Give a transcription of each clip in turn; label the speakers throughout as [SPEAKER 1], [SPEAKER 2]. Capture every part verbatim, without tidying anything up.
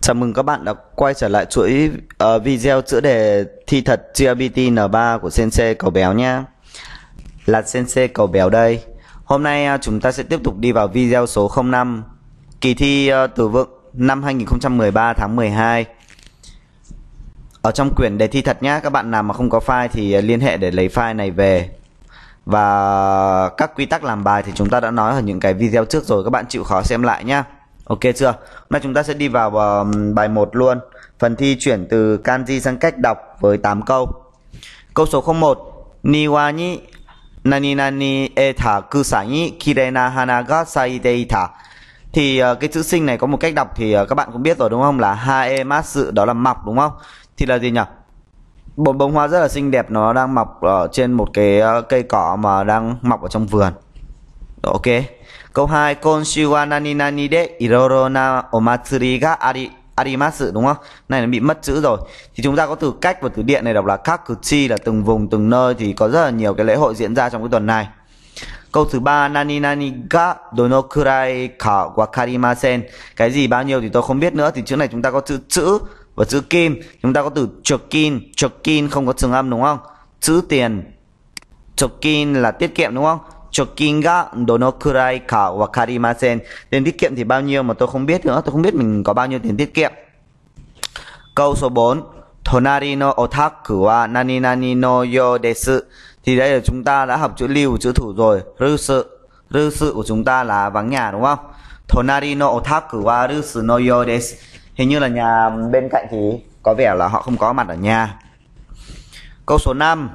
[SPEAKER 1] Chào mừng các bạn đã quay trở lại chuỗi uh, video chữa đề thi thật giê rờ pê tê N ba của Sensei Cậu Béo nha. Là Sensei Cậu Béo đây. Hôm nay uh, chúng ta sẽ tiếp tục đi vào video số không năm, kỳ thi uh, từ vựng năm hai nghìn không trăm mười ba tháng mười hai. Ở trong quyển đề thi thật nhá, các bạn nào mà không có file thì uh, liên hệ để lấy file này về. Và các quy tắc làm bài thì chúng ta đã nói ở những cái video trước rồi, các bạn chịu khó xem lại nhá. Ok chưa? Hôm nay chúng ta sẽ đi vào uh, bài một luôn. Phần thi chuyển từ kanji sang cách đọc với tám câu. Câu số không một. Niwa ni nani nani eta kusai ni kirei na hana ga saite ita. Thì uh, cái chữ sinh này có một cách đọc thì uh, các bạn cũng biết rồi đúng không? Là haematsu, đó là mọc đúng không? Thì là gì nhỉ? Một bông hoa rất là xinh đẹp, nó đang mọc ở trên một cái uh, cây cỏ mà đang mọc ở trong vườn. Ok. Câu hai. Konshu wa nani nani de iroro na omatsuri ga ari arimasu, đúng không? Này nó bị mất chữ rồi. Thì chúng ta có từ cách và từ điện này đọc là kakuchi, là từng vùng từng nơi, thì có rất là nhiều cái lễ hội diễn ra trong cái tuần này. Câu thứ ba. Nani nani ga donokurai ka wakarimasen. Cái gì bao nhiêu thì tôi không biết nữa. Thì chữ này chúng ta có chữ chữ và chữ kim. Chúng ta có từ chokin, chokin không có trường âm đúng không? Chữ tiền. Chokin là tiết kiệm đúng không? Chokin ga donokurai ka wakarimasen. Tiền tiết kiệm thì bao nhiêu mà tôi không biết nữa. Tôi không biết mình có bao nhiêu tiền tiết kiệm. Câu số bốn. Tonari no otaku wa nani nani no yo desu. Thì đây là chúng ta đã học chữ lưu, chữ thủ rồi. Rư sự. Rư sự của chúng ta là vắng nhà đúng không? Tonari no otaku wa rusu no yo desu. Hình như là nhà bên cạnh thì có vẻ là họ không có mặt ở nhà. Câu số năm.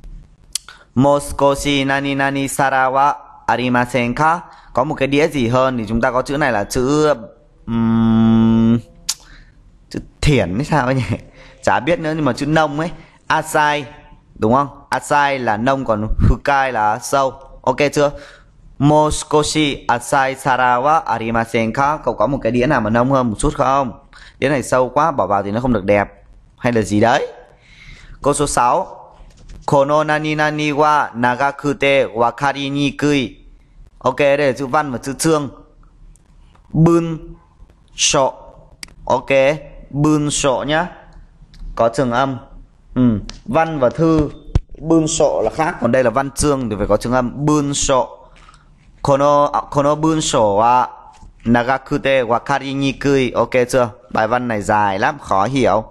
[SPEAKER 1] Moskoshi nani nani sara wa arimasen ka. Có một cái đĩa gì hơn thì chúng ta có chữ này là chữ um, chữ thiển hay sao ấy nhỉ? Chả biết nữa, nhưng mà chữ nông ấy. Asai đúng không? Asai là nông, còn fukai là sâu. Ok chưa? Moskoshi asai sara wa arimasen ka. Cậu có một cái đĩa nào mà nông hơn một chút không? Đĩa này sâu quá, bỏ vào thì nó không được đẹp. Hay là gì đấy? Câu số sáu. Kono nani nani wa nagakute wakari nikui. Ok, đây là chữ văn và chữ chương. Bun sho. Ok, bun sho nhá. Có trường âm. Ừ. Văn và thư bun sho là khác, còn đây là văn chương thì phải có trường âm. Bun sho. Kono kono bun sho wa nagakute wakari nikui. Ok chưa? Bài văn này dài lắm, khó hiểu.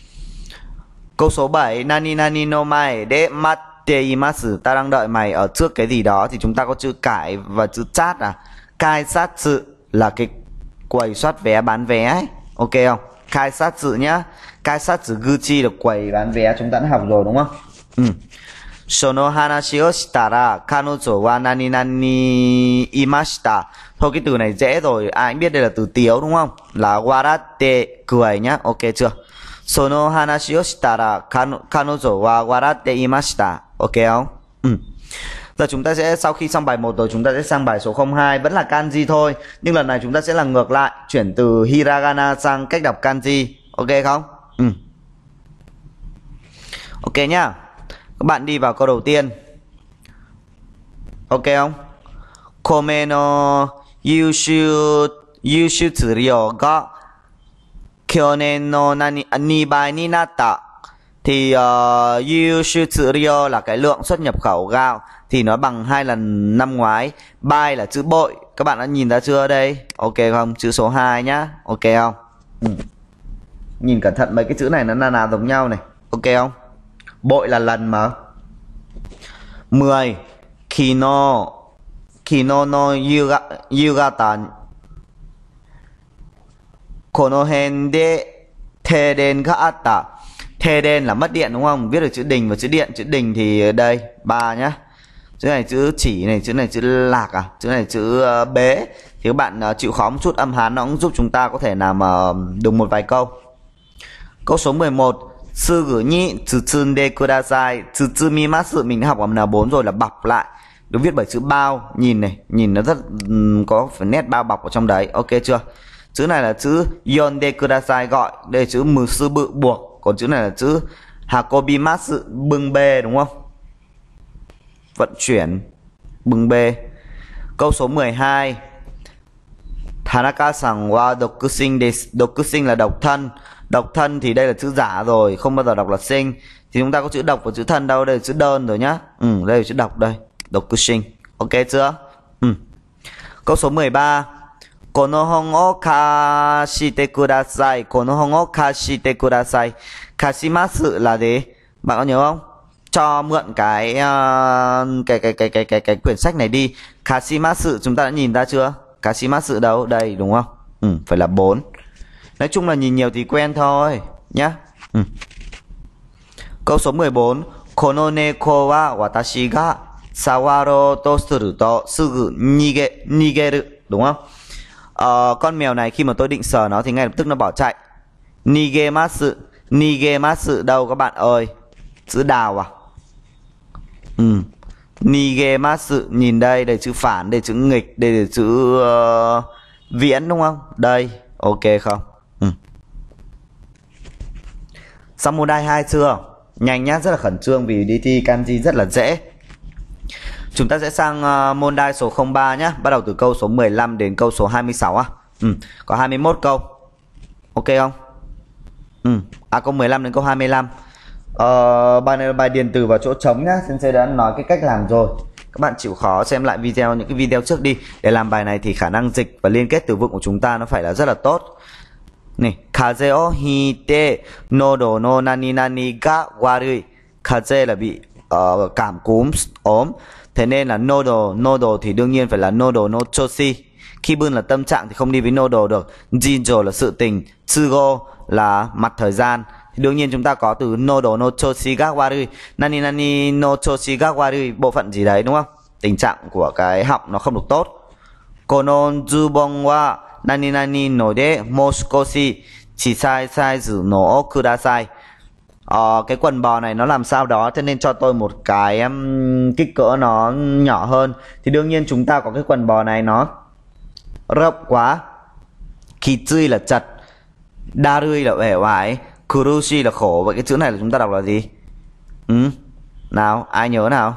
[SPEAKER 1] Câu số bảy. Nani nani no mai de matte imasu. Ta đang đợi mày ở trước cái gì đó. Thì chúng ta có chữ cải và chữ chát à. Kai sát sự là cái quầy soát vé, bán vé ấy. Ok không? Kai sát sự nhá. Kai sát sự guchi là quầy bán vé, chúng ta đã học rồi đúng không? Ừ. Sono hanashi o shitara kanojo wa nani nani imashita. Thôi cái từ này dễ rồi, ai cũng biết đây là từ tiếu đúng không? Là waratte, cười nhá. Ok chưa? Sono hanashi o shitara kanojo wa waratte imashita. Ok không? Ừ. Giờ chúng ta sẽ, sau khi xong bài một rồi, chúng ta sẽ sang bài số không hai. Vẫn là kanji thôi, nhưng lần này chúng ta sẽ là ngược lại, chuyển từ hiragana sang cách đọc kanji. Ok không? Ừ. Ok nhá. Các bạn đi vào câu đầu tiên. Ok không? Kome no yushu yushu tsuryo ga kyonen no nani ni bai ni natta. Thì uh, yushu tsuryo là cái lượng xuất nhập khẩu gạo thì nó bằng hai lần năm ngoái. Bai là chữ bội, các bạn đã nhìn ra chưa đây? Ok không? Chữ số hai nhá. Ok không? Ừ. Nhìn cẩn thận mấy cái chữ này nó là nào giống nhau này. Ok không? Bội là lần mà. mười. Kino Kino no yuga, yugata kono hen de teiden ga atta. Teiden là mất điện đúng không? Viết được chữ đình và chữ điện. Chữ đình thì đây ba nhá. Chữ này chữ chỉ này, chữ này chữ lạc à, chữ này chữ uh, bế. Thì các bạn uh, chịu khó một chút âm Hán nó cũng giúp chúng ta có thể làm uh, đúng một vài câu. Câu số mười một. Sugu ni tsutsunde kudasai. Tsutsumimasu mình đã học ở N bốn rồi, là bọc lại. Được viết bởi chữ bao. Nhìn này, nhìn nó rất um, có phải nét bao bọc ở trong đấy. Ok chưa? Chữ này là chữ yonde kudasai, gọi. Đây là chữ mừ sư bự, buộc. Còn chữ này là chữ hakobimasu, bưng bê đúng không? Vận chuyển, bưng bê. Câu số mười hai. Tanaka-san wa dokusin desu. Dokusin là độc thân. Độc thân thì đây là chữ giả rồi, không bao giờ đọc là sinh. Thì chúng ta có chữ độc và chữ thân đâu, đây là chữ đơn rồi nhá. Ừ, đây là chữ độc đây. Dokusin. Ok chưa? Ừ. Câu số mười ba. Kono hon o kashite kudasai. Kono hon o kashite kudasai. Kashimasu là gì? Bạn có nhớ không? Cho mượn cái uh, cái, cái, cái cái cái cái quyển sách này đi. Kashimasu chúng ta đã nhìn ra chưa? Kashimasu đâu? Đây đúng không? Ừ, phải là bốn. Nói chung là nhìn nhiều thì quen thôi nhá. Ừ. Câu số mười bốn. Kono neko wa watashi ga sawaro to suru to sugu nige nigeru, đúng không? Ờ, con mèo này khi mà tôi định sờ nó thì ngay lập tức nó bỏ chạy. Nigemasu. Nigemasu đâu các bạn ơi? Chữ đào à? Ừ. Nigemasu, nhìn đây, đây chữ phản, đây chữ nghịch, đây là chữ uh, viễn đúng không? Đây, ok không? Ừ. Xong môn đai hai chưa? Nhanh nhá, rất là khẩn trương vì đi thi kanji rất là dễ. Chúng ta sẽ sang uh, môn đai số không ba nhá, bắt đầu từ câu số mười lăm đến câu số hai mươi sáu á. Ừ, có hai mươi mốt câu. Ok không? Ừ, à câu mười lăm đến câu hai mươi lăm. Ờ, bài này là bài điền từ vào chỗ trống nhá, Sensei đã nói cái cách làm rồi. Các bạn chịu khó xem lại video, những cái video trước đi. Để làm bài này thì khả năng dịch và liên kết từ vựng của chúng ta nó phải là rất là tốt. Này, kaze o hite nodo no nani nani ga warui. Kaze là bị uh, cảm cúm, ốm. Thế nên là nodo, nodo thì đương nhiên phải là nodo no choshi. Kibun là tâm trạng thì không đi với nodo được. Jinjo là sự tình, tsugo là mặt thời gian. Thì đương nhiên chúng ta có từ nodo no choshi ga warui. Nani nani no choshi ga warui, bộ phận gì đấy đúng không? Tình trạng của cái họng nó không được tốt. Kono zubon wa nani nani no de moskoshi chisai size no kudasai. Ờ, cái quần bò này nó làm sao đó, cho nên cho tôi một cái um, kích cỡ nó nhỏ hơn. Thì đương nhiên chúng ta có cái quần bò này nó rộng quá. Kitsui là chật, darui là uể oải, kurushi là khổ. Vậy cái chữ này là chúng ta đọc là gì? Ừ. Nào, ai nhớ nào?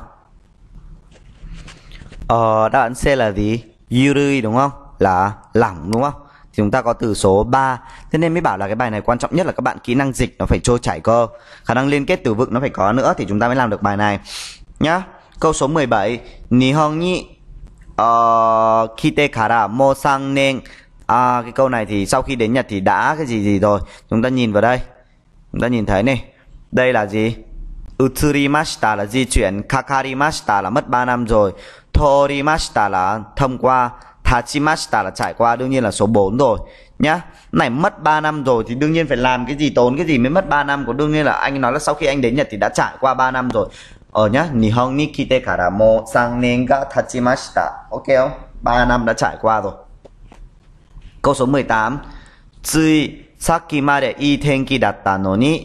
[SPEAKER 1] Ờ, đáp án C là gì? Yurui đúng không? Là lỏng đúng không? Thì chúng ta có từ số ba. Thế nên mới bảo là cái bài này quan trọng nhất là các bạn kỹ năng dịch nó phải trôi chảy cơ. Khả năng liên kết từ vựng nó phải có nữa thì chúng ta mới làm được bài này. Nhá. Câu số mười bảy. Nihon ni uh, kite kara mo sang nen. À, cái câu này thì sau khi đến Nhật thì đã cái gì gì rồi. Chúng ta nhìn vào đây. Chúng ta nhìn thấy này. Đây là gì? Utsurimashita là di chuyển. Kakarimashita là mất ba năm rồi. Torimashita là thông qua. Tachimashita là trải qua, đương nhiên là số bốn rồi nhá. Này mất ba năm rồi thì đương nhiên phải làm cái gì, tốn cái gì mới mất ba năm. Có đương nhiên là anh nói là sau khi anh đến Nhật thì đã trải qua ba năm rồi. Ờ nhá, Nihon ni kite kara mo sang nen ga tachimashita. Ok không? ba năm đã trải qua rồi. Câu số mười tám. Tsui saki made ii tenki datta no ni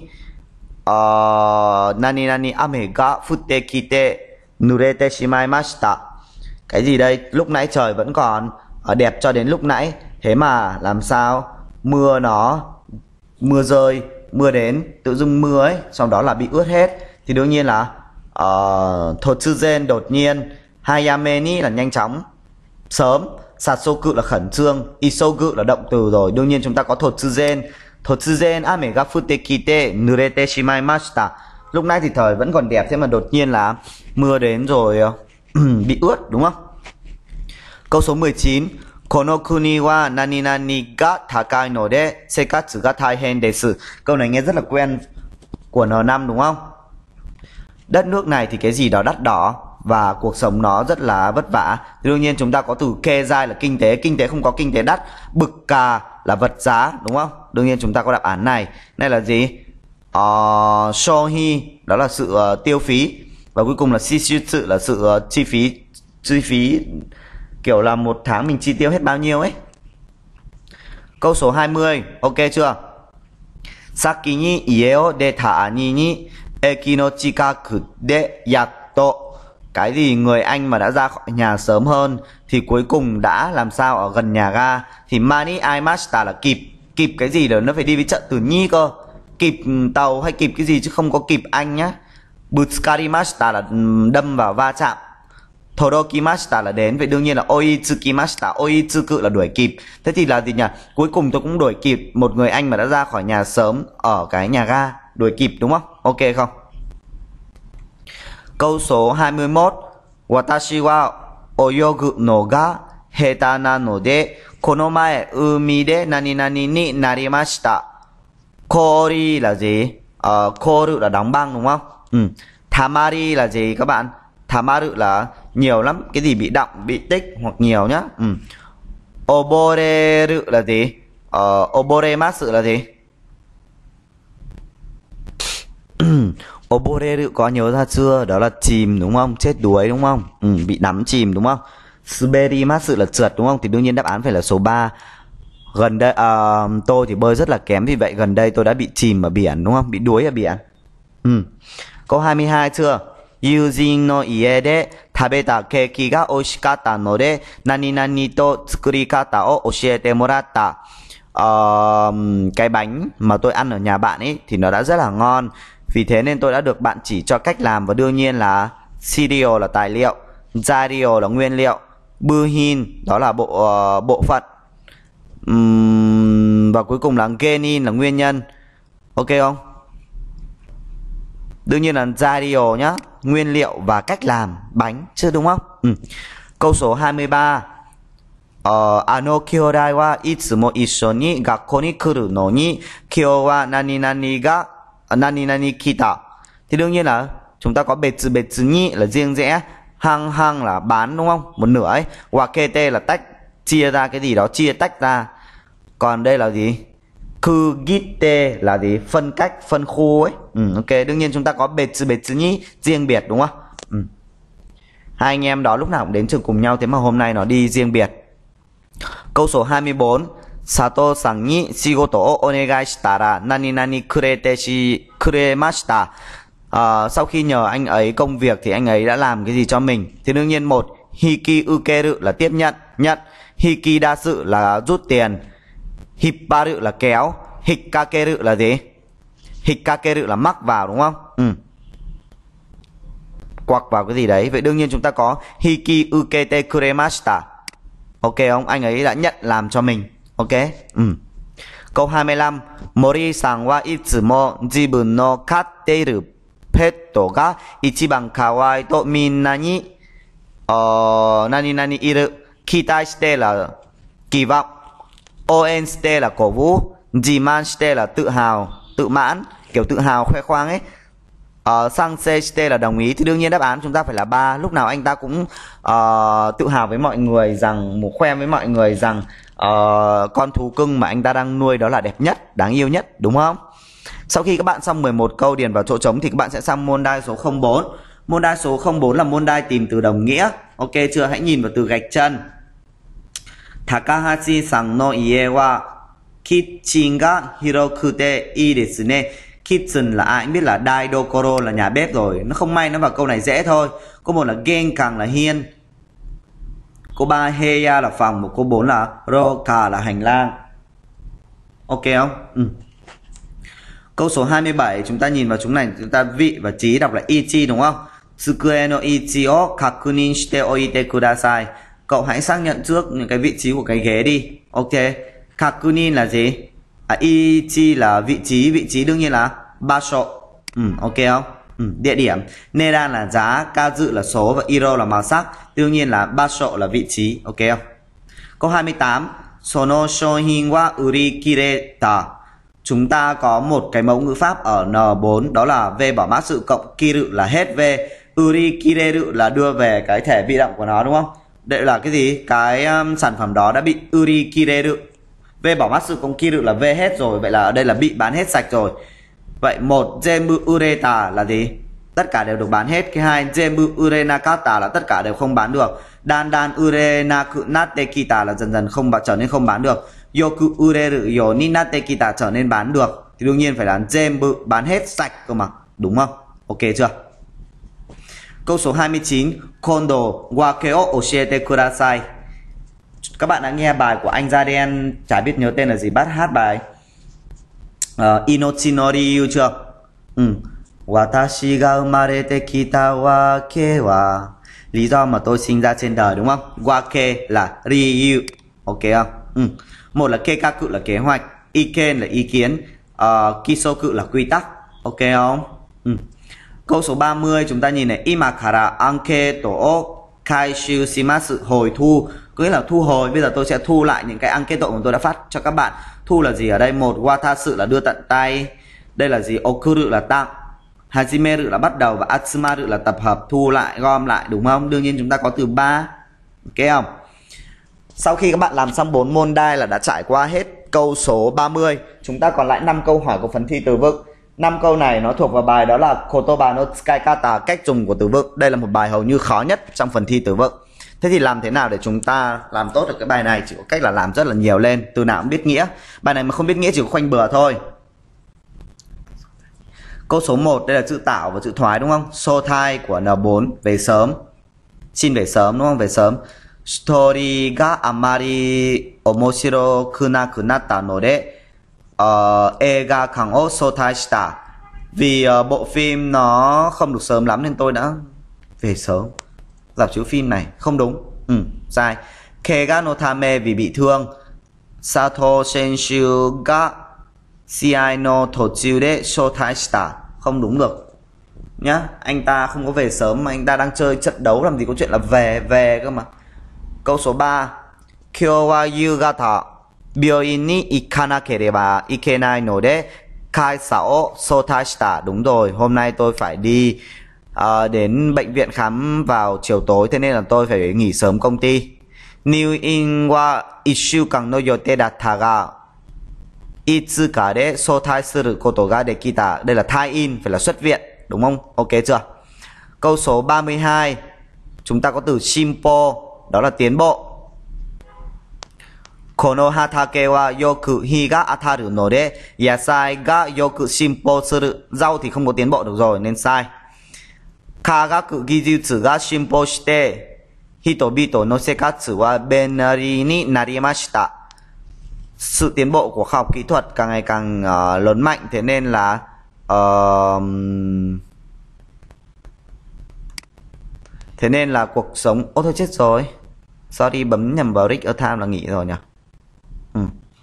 [SPEAKER 1] uh, nani nani ame ga futte kite nurete shimaimashita. Cái gì đây? Lúc nãy trời vẫn còn đẹp cho đến lúc nãy. Thế mà làm sao mưa nó mưa rơi, mưa đến tự dưng mưa ấy, sau đó là bị ướt hết. Thì đương nhiên là uh, Totsuzen đột nhiên, Hayame ni là nhanh chóng, sớm, Sasoku là khẩn trương, Isogu là động từ rồi. Đương nhiên chúng ta có Totsuzen. Totsuzen ame ga futte kite nurete shimaimashita. Lúc nãy thì trời vẫn còn đẹp, thế mà đột nhiên là mưa đến rồi bị ướt đúng không? Câu số mười chín. Kono kuni wa nani nani ga takai no de sekatsu ga taihen desu. Câu này nghe rất là quen của N năm đúng không? Đất nước này thì cái gì đó đắt đỏ và cuộc sống nó rất là vất vả. Đương nhiên chúng ta có từ kezai là kinh tế, kinh tế không có kinh tế đắt. Bực cà là vật giá đúng không? Đương nhiên chúng ta có đáp án này. Này là gì? Uh, shohi đó là sự uh, tiêu phí. Và cuối cùng là shishutsu là sự uh, chi phí, chi phí kiểu là một tháng mình chi tiêu hết bao nhiêu ấy. Câu số hai mươi, ok chưa? Saki ni ie o deta ni ni eki no chikaku de yatto. Cái gì người anh mà đã ra khỏi nhà sớm hơn thì cuối cùng đã làm sao ở gần nhà ga. Thì mani aimashita là kịp. Kịp cái gì đó nó phải đi với trận từ nhi cơ. Kịp tàu hay kịp cái gì chứ không có kịp anh nhá. Butsukarimashita là đâm vào va chạm. Todokimashita là đến, vậy đương nhiên là oitsukimashita, oitsuku là đuổi kịp. Thế thì là gì nhỉ? Cuối cùng tôi cũng đuổi kịp một người anh mà đã ra khỏi nhà sớm ở cái nhà ga, đuổi kịp đúng không? Ok không? Câu số hai mươi mốt. Watashi wa oyogu no ga heta nanode konomae umi de nani nani ni narimashita. Kori là gì? Ờ, koru là đóng băng đúng không? Ừ. Tamari là gì các bạn? Tamaru là nhiều lắm, cái gì bị đọng, bị tích hoặc nhiều nhá. Ừ. Oboreru là gì? Ờ, oboremasu là gì? Oboreru có nhớ ra chưa? Đó là chìm đúng không? Chết đuối đúng không? Ừ, bị đắm chìm đúng không? Suberimasu là trượt đúng không? Thì đương nhiên đáp án phải là số ba. Gần đây uh, tôi thì bơi rất là kém, vì vậy gần đây tôi đã bị chìm ở biển đúng không? Bị đuối ở biển. Ừ. Câu hai mươi hai chưa? Yujin no ie de tabeta keiki ga oishikatta node nani nani to tsukurikata o oshiete moratta. Uh, cái bánh mà tôi ăn ở nhà bạn ấy thì nó đã rất là ngon, vì thế nên tôi đã được bạn chỉ cho cách làm, và đương nhiên là cereal là tài liệu, zario là nguyên liệu, buhin đó là bộ uh, bộ phận, uhm, và cuối cùng là genin là nguyên nhân. Ok không? Đương nhiên là zario nhá, nguyên liệu và cách làm bánh chứ đúng không? Ừ. Câu số hai mươi ba. Ờ, ano kyodai wa itsumo issho ni gakko ni kuru no ni kyou wa nani nani ga nani nani kita. Thì đương nhiên là chúng ta có betsu betsu ni là riêng rẽ, hang hang là bán đúng không? Một nửa ấy. Wakete là tách, chia ra cái gì đó, chia tách ra. Còn đây là gì? Kugite là gì? Phân cách, phân khu ấy. Ừ, ok, đương nhiên chúng ta có betsu betsu ni, riêng biệt đúng không? Ừ. Hai anh em đó lúc nào cũng đến trường cùng nhau, thế mà hôm nay nó đi riêng biệt. Câu số hai mươi bốn. Sato-san ni shigoto o onegai shitara nani nani kurete shi kuremashita. À, sau khi nhờ anh ấy công việc thì anh ấy đã làm cái gì cho mình? Thì đương nhiên một, hiki ukeru là tiếp nhận, nhận, hiki dasu là rút tiền, hipparu là kéo, hikakeru là gì? Hikakeru là mắc vào đúng không? Ừ. Quặc vào cái gì đấy. Vậy đương nhiên chúng ta có hiki ukete kuremashita. Ok không? Anh ấy đã nhận làm cho mình. Ok. Ừ. Câu hai mươi lăm. Mori-san wa itsumo jibun no katteiru petto ga ichiban kawai to minna ni uh, nani nani iru. Kitai shite là kỳ vọng, oen shite là cổ vũ, jiman shite là tự hào, tự mãn, kiểu tự hào khoe khoang ấy. Uh, sang shite là đồng ý. Thì đương nhiên đáp án chúng ta phải là ba. Lúc nào anh ta cũng uh, tự hào với mọi người rằng, một khoe với mọi người rằng uh, con thú cưng mà anh ta đang nuôi đó là đẹp nhất, đáng yêu nhất, đúng không? Sau khi các bạn xong mười một câu điền vào chỗ trống thì các bạn sẽ sang môn đai số không bốn. Môn đai số không bốn là môn đai tìm từ đồng nghĩa. Ok chưa? Hãy nhìn vào từ gạch chân. Takahashi-san no ie wa kitchen ga hirokute ii desu ne. Kitchen là ai cũng biết là daidokoro là nhà bếp rồi. Nó không may nó vào câu này dễ thôi. Câu một là genkan là hiên. Câu ba heya là phòng. Một câu bốn là roka là hành lang. Ok không? Ừ. Câu số hai mươi bảy chúng ta nhìn vào chúng này, chúng ta vị và trí đọc là ichi đúng không? Tsukue no ichi o kakunin shite oite kudasai. Cậu hãy xác nhận trước những cái vị trí của cái ghế đi. Ok. Kakunin là gì? À, ichi là vị trí, vị trí đương nhiên là basho. Ừ, ok không? Ừ, địa điểm. Nedan là giá, kazu là số và iro là màu sắc. Đương nhiên là basho là vị trí. Ok không? Câu hai mươi tám. Sono shohin wa urikireta. Chúng ta có một cái mẫu ngữ pháp ở N bốn, đó là V bỏ mát sự cộng kiru là hết V, urikireru là đưa về cái thể bị động của nó đúng không? Đây là cái gì? Cái um, sản phẩm đó đã bị urikireru. V bỏ mát sự cộng kiru là V hết rồi, vậy là ở đây là bị bán hết sạch rồi. Vậy một zenbu ureta là gì? Tất cả đều được bán hết. Cái hai zenbu urenakata là tất cả đều không bán được. Dan dan urenaku natekita là dần dần không trở nên không bán được. Yoku ureru yo ni natekita trở nên bán được. Thì đương nhiên phải là zenbu bán hết sạch cơ mà, đúng không? Ok chưa? Câu số hai mươi chín. Kondo wake o oshiete kudasai. Các bạn đã nghe bài của anh Da Đen, chả biết nhớ tên là gì, bắt hát bài uh, Inochi no Ryu chưa? Ừ. Watashi ga umarete kita wake wa Lý do mà tôi sinh ra trên đời đúng không? Wake là Ryu. Ok không? Ừ. Một là Keikaku là kế hoạch, Iken là ý kiến, uh, Kisoku là quy tắc. Ok không? Ừ. Câu số ba mươi chúng ta nhìn này, Imakara anketo o kaishu shimasu, hồi thu, có nghĩa là thu hồi. Bây giờ tôi sẽ thu lại những cái anketo mà tôi đã phát cho các bạn. Thu là gì ở đây? Một, watasu là đưa tận tay. Đây là gì? Okuru là tặng, hajimeru là bắt đầu, và atsumaru là tập hợp, thu lại, gom lại, đúng không? Đương nhiên chúng ta có từ ba. Ok không? Sau khi các bạn làm xong bốn môn đai là đã trải qua hết câu số ba mươi. Chúng ta còn lại năm câu hỏi của phần thi từ vựng. năm câu này nó thuộc vào bài đó là Kotoba no Tsukaikata, cách dùng của từ vựng. Đây là một bài hầu như khó nhất trong phần thi từ vựng. Thế thì làm thế nào để chúng ta làm tốt được cái bài này? Chỉ có cách là làm rất là nhiều lên, từ nào cũng biết nghĩa. Bài này mà không biết nghĩa chỉ có khoanh bừa thôi. Câu số một, đây là chữ tạo và chữ thoái đúng không? Sothai của N bốn, về sớm. Xin về sớm đúng không? Về sớm. Story ga amari omoshiroku naku natta node uh, eiga kan o sothai shita. Vì uh, bộ phim nó không được sớm lắm nên tôi đã về sớm. Dòng chữ phim này không đúng. Ừ, sai. Kega no tame, vì bị thương. Sato senshu ga Siai no tochu de shotai shita, không đúng được nhá. Anh ta không có về sớm mà anh ta đang chơi trận đấu, làm gì có chuyện là về về cơ mà. Câu số ba, Kyou wa yugata byoin ni ikanakereba ikenai node kaisa o shotai shita. Đúng rồi, hôm nay tôi phải đi uh, đến bệnh viện khám vào chiều tối, thế nên là tôi phải nghỉ sớm công ty. New in wa ishukan no yote datta ga itsuka de sotai suru koto ga dekita. Đây là tie in, phải là xuất viện, đúng không? Ok chưa? Câu số ba mươi hai, chúng ta có từ shimpo, đó là tiến bộ. Kono hatake wa yoku hi ga ataru node yasai ga yoku shimpo suru. Rau thì không có tiến bộ được rồi nên sai. Kagaku gijutsu ga shimpo shite hitobito no sekatsu wa benari ni narimashita. Sự tiến bộ của khoa học kỹ thuật càng ngày càng uh, lớn mạnh, thế nên là uh, thế nên là cuộc sống. Ô thôi chết rồi, sorry, bấm nhầm vào Rick ở time là nghỉ rồi nhỉ. Ừ.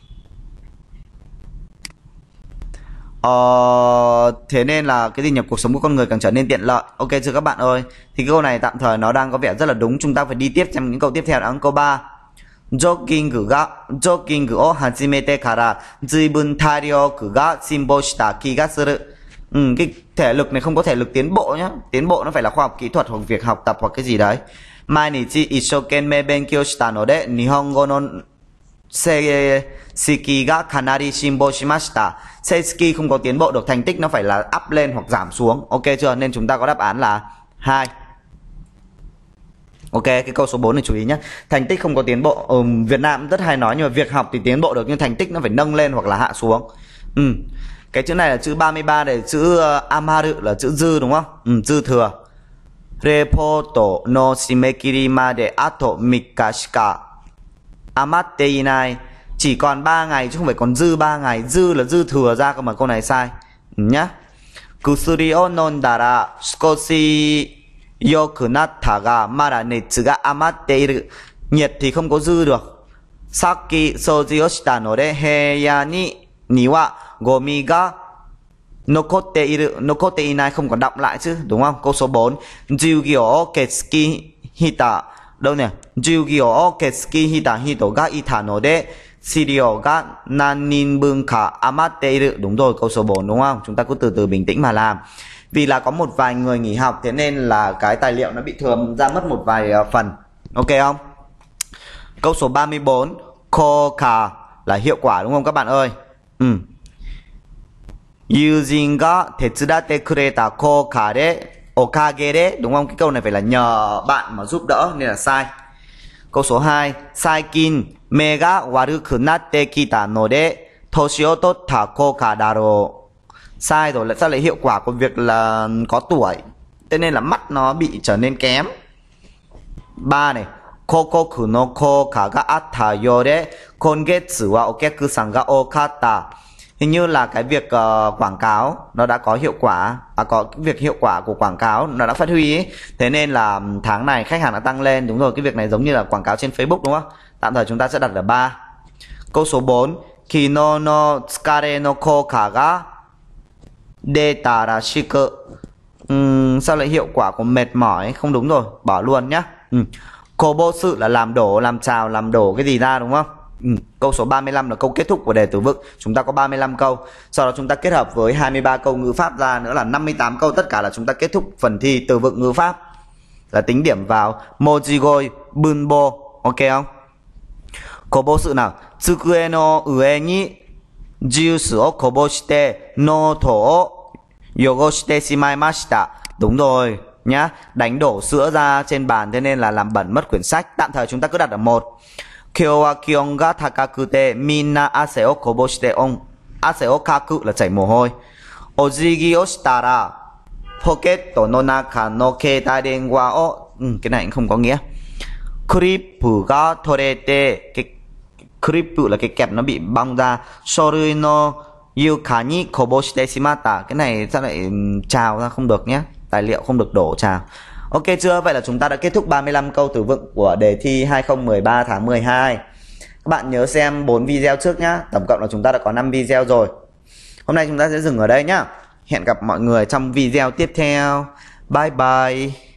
[SPEAKER 1] Uh, thế nên là cái gì nhỉ, cuộc sống của con người càng trở nên tiện lợi. Ok chưa các bạn ơi? Thì cái câu này tạm thời nó đang có vẻ rất là đúng. Chúng ta phải đi tiếp trong những câu tiếp theo, đó là câu ba. Jogging ga jogging o hajimete kara zuibun tairyōku ga shinbō shita kiga suru. Ừ, cái thể lực này không có thể lực tiến bộ nhá. Tiến bộ nó phải là khoa học kỹ thuật hoặc việc học tập hoặc cái gì đấy. Mainichi isshokenmei benkyou shita node nihongo no seiseki ga kanari shinbō shimashita. Seiseki không có tiến bộ được, thành tích nó phải là up lên hoặc giảm xuống. Ok chưa? Nên chúng ta có đáp án là hai. Ok, cái câu số bốn này chú ý nhé. Thành tích không có tiến bộ. ừ, Việt Nam rất hay nói, nhưng mà việc học thì tiến bộ được, nhưng thành tích nó phải nâng lên hoặc là hạ xuống. ừ. Cái chữ này là chữ ba mươi ba, để chữ uh, amaru là chữ dư đúng không? ừ, Dư thừa. Reporto no shimekiri made ato mika shika amatte inai. Chỉ còn ba ngày chứ không phải còn dư ba ngày. Dư là dư thừa ra cơ mà, câu này sai. ừ, nhá. Kusuri o nondara sukoshi yokunatta ga mada netsu ga amatte iru. Nhiệt thì không có dư được. Saki soji o shita node heya ni ni wa gomi ga nokotte iru. Nokotte inai không còn đọng lại chứ, đúng không? Câu số bốn. Jugyo o ketsuki hita. Đâu nè? Jugyo o ketsuki hita hito ga ita node shirio ga nanin bun ka amatte iru. Đúng rồi, câu số bốn đúng không? Chúng ta cứ từ từ bình tĩnh mà làm. Vì là có một vài người nghỉ học, thế nên là cái tài liệu nó bị thừa ra mất một vài phần. Ok không? Câu số ba mươi bốn, koka là hiệu quả đúng không các bạn ơi? Ừ. Yujin ga tetsudatte kureta koka de okage de, đúng không? Cái câu này phải là nhờ bạn mà giúp đỡ nên là sai. Câu số hai, saikin me ga waruku natte kita node toshi o totta koka daro. Sai rồi, lại sao lại hiệu quả của việc là có tuổi, thế nên là mắt nó bị trở nên kém. Ba này, kokoku no koka ga atta yore kongetsu wa okeku-san ga okata. Hình như là cái việc uh, quảng cáo nó đã có hiệu quả, à, có cái việc hiệu quả của quảng cáo nó đã phát huy ấy. Thế nên là tháng này khách hàng đã tăng lên. Đúng rồi, cái việc này giống như là quảng cáo trên Facebook đúng không? Tạm thời chúng ta sẽ đặt ở ba. Câu số bốn. Kino no tsukare no kouka ga deta rashiku. uhm, Sao lại hiệu quả của mệt mỏi? Không đúng rồi, bỏ luôn nhá. ừ. Kobosu là làm đổ, làm trào, làm đổ cái gì ra đúng không? Ừ. Câu số ba mươi lăm là câu kết thúc của đề từ vựng. Chúng ta có ba mươi lăm câu. Sau đó chúng ta kết hợp với hai mươi ba câu ngữ pháp ra nữa là năm mươi tám câu. Tất cả là chúng ta kết thúc phần thi từ vựng ngữ pháp. Là tính điểm vào Mojigoi Bunbo. Ok không? Kobosu nào. Tsukue no ue ni juice o koboshite noto o yogoshite shimaimashita. Đúng rồi nhá. Đánh đổ sữa ra trên bàn thế nên là làm bẩn mất quyển sách. Tạm thời chúng ta cứ đặt ở một. Kyou wa kion ga takakute minna ase o koboshite on. Ase o kaku là chảy mồ hôi. Ojigi o shitara pocket no naka no keitai denwa o. Ừ, cái này cũng không có nghĩa. Clip ga torete. Cái clip là cái kẹp nó bị bong ra. Sorui no yuka ni koboshite shimata. Cái này sao lại trào ra không được nhé. Tài liệu không được đổ trào. Ok chưa? Vậy là chúng ta đã kết thúc ba mươi lăm câu từ vựng của đề thi hai không một ba tháng mười hai. Các bạn nhớ xem bốn video trước nhá. Tổng cộng là chúng ta đã có năm video rồi. Hôm nay chúng ta sẽ dừng ở đây nhá. Hẹn gặp mọi người trong video tiếp theo. Bye bye.